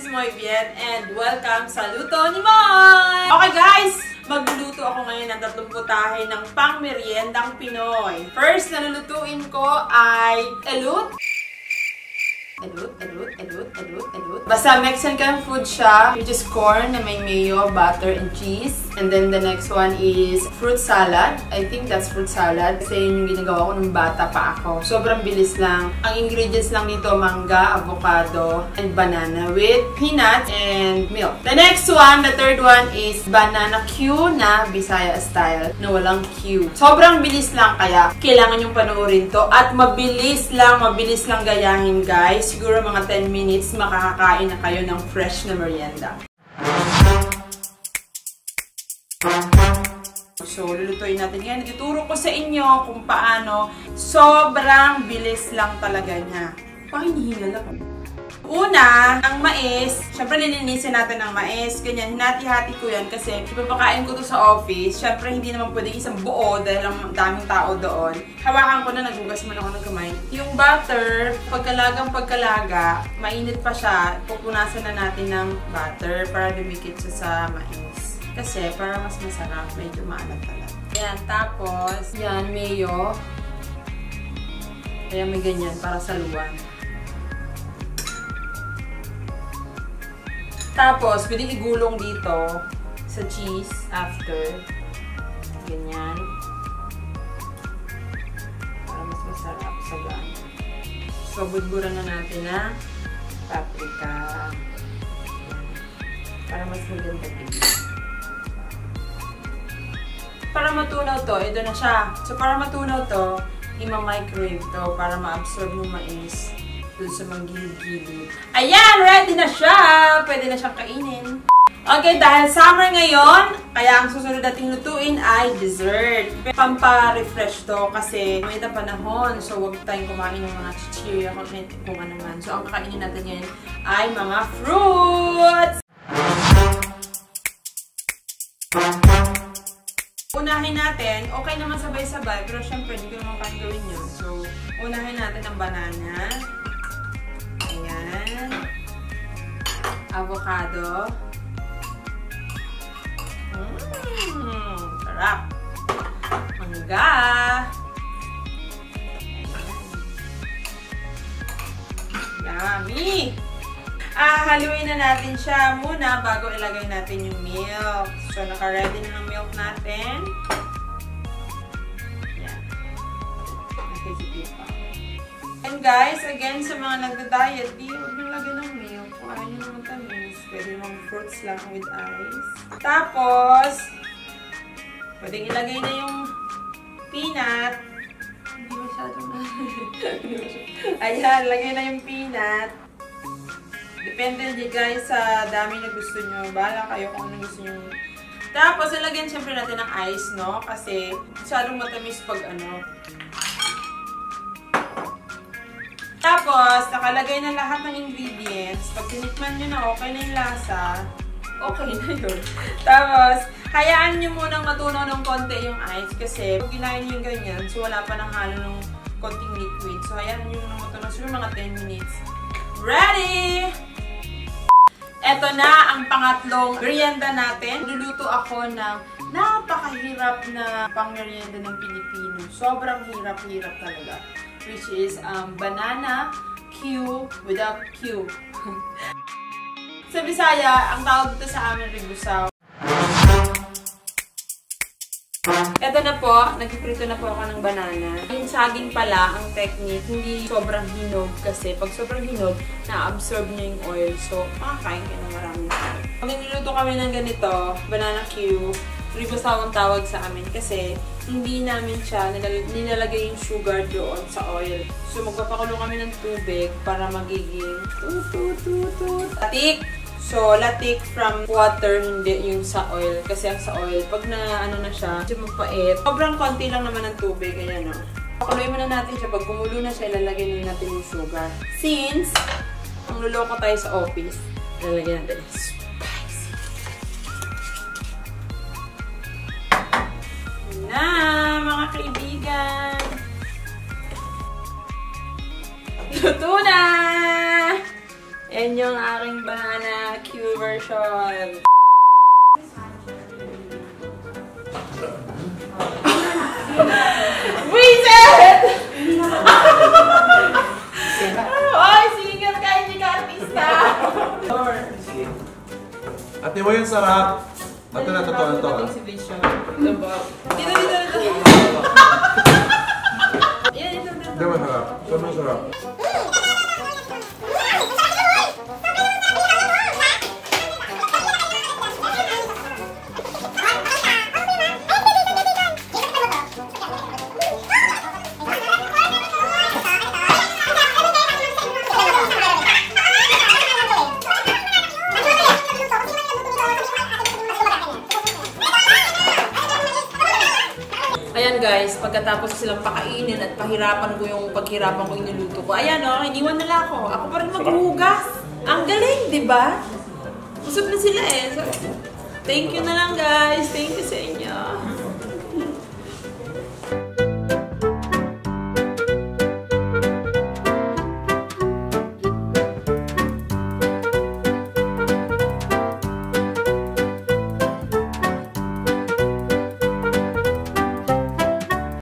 Moy Viet and welcome sa Luto ni Moy! Okay guys! Magluluto ako ngayon ng 3 putahe ng pang-meriendang Pinoy. First na lulutuin ko ay elut. Basta Mexican food siya, which is corn na may mayo, butter, and cheese. And then the next one is fruit salad. I think that's fruit salad. Kasi yun yung ginagawa ko nung bata pa ako. Sobrang bilis lang. Ang ingredients lang dito, mangga, avocado, and banana with peanuts and milk. The next one, the third one is banana Q na Bisaya style na walang Q. Sobrang bilis lang kaya kailangan yung panoorin to. At mabilis lang gayahin guys. Siguro mga 10 minutes makakakain na kayo ng fresh na merienda. So, lulutuin natin ngayon. Ituturo ko sa inyo kung paano. Sobrang bilis lang talaga niya. Pakinihingal ako. Una, ang mais. Siyempre, lilinisin natin ang mais. Ganyan, hinati-hati ko yan kasi ipapakain ko to sa office. Siyempre, hindi naman pwede isang buo dahil ang daming tao doon. Hawakan ko na, naghugas man ako ng kamay. Yung butter, pagkalaga, mainit pa siya. Pupunasan na natin ng butter para dumikit siya sa mais. Kasi, para mas masarap, medyo maalat talaga. Yan, tapos, yan, mayo. Kaya may ganyan, para sa luwan. Tapos, pwedeng igulong dito sa cheese after. Ganyan. Para mas masarap sa gana. So, budburan na natin na paprika. Para mas maganda tignan. Para matunaw to, ito na siya. So, para matunaw to, ima-microwave to para ma-absorb yung mais dun sa mga gilid-gilid. Ayan! Ready na siya! Pwede na siyang kainin. Okay, dahil summer ngayon, kaya ang susunod nating lutuin ay dessert. Pampa-refresh to kasi may panahon. So, huwag tayong kumain ng mga chichirya kung ano man. So, ang kakainin natin ngayon ay mga fruits! Unahin natin, okay naman sabay-sabay, pero syempre, hindi ko naman kaya gawin yun. So, unahin natin ang banana. Ayan. Avocado. Sarap. Mangga. Yummy! Haluin na natin siya muna bago ilagay natin yung milk. So, naka-ready na ng milk natin. Yan. Nakikita pa. And guys, again, sa mga nagda-diet, huwag nyo lagyan ng milk. Kung ayaw nyo naman tamis, pwede naman fruits lang with ice. Tapos, pwedeng ilagay na yung peanut. Hindi masyadong ayan, lagay na yung peanut. Depende din guys sa dami na gusto nyo. Bahala kayo kung ano gusto nyo. Tapos, ilagyan syempre natin ng ice, no? Kasi, masyadong matamis pag ano. Tapos, nakalagay na lahat ng ingredients. Pag tinikman nyo na okay na yung lasa, okay na yun. Tapos, hayaan nyo munang matunaw ng konti yung ice. Kasi, pag ginahin nyo yung ganyan, so wala pa ng halo ng konting liquid. So, hayaan nyo munang matunaw. So, mga 10 minutes. Ready! Eto na ang pangatlong merienda natin. Luluto ako ng napakahirap na pang-merienda ng Pilipino. Sobrang hirap-hirap talaga. Which is banana Q without Q. Sa Bisaya, ang tawag dito sa amin ribusaw. Eto na po, nagpiprito na po ako ng banana. Yung saging pala, ang technique, hindi sobrang hinog kasi pag sobrang hinog, na-absorb niya yung oil. So, makakain kayo ng maraming oil. Pag niluto kami ng ganito, banana Q, ribusaw ang tawag sa amin kasi hindi namin siya nilalagay yung sugar doon sa oil. So, magpapakulo kami ng tubig para magiging latik. So, latik from water, hindi yung sa oil. Kasi ang sa oil, pag na ano na siya, medyo mapait. Sobrang konti lang naman ng tubig. Ayan o. Pakuloy muna natin siya. Pag kumulo na siya, ilalagay na natin yung sugar. Since, ang luloko tayo sa office, ilalagay natin yung spicy. Na, mga kaibigan. Luto na! Yan yung aking banana Q version. Wizard! Ay, singer ka, hindi ka artista. Ate mo yung sarap. Ito na, totoo to. Si Vision. Dito. Yan, ito. Hindi mo sarap. Sobrang sarap. Ayan guys, pagkatapos silang pakainin at pahirapan ko yung paghirapan ko yung niluto ko. Ayan o, iniwan nila ako. Ako pa rin maghuhugas. Ang galing, di ba? Busog na sila eh. So, thank you na lang guys. Thank you sa inyo.